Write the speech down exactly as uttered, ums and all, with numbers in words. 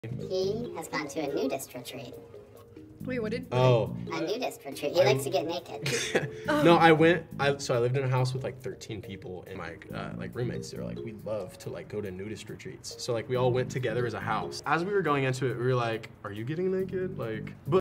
He has gone to a nudist retreat. Wait, what did? Oh. A nudist retreat. He I, likes to get naked. oh. No, I went. I so I lived in a house with like thirteen people, and my uh, like roommates. They were like, we love to like go to nudist retreats. So like we all went together as a house. As we were going into it, we were like, are you getting naked? Like, but.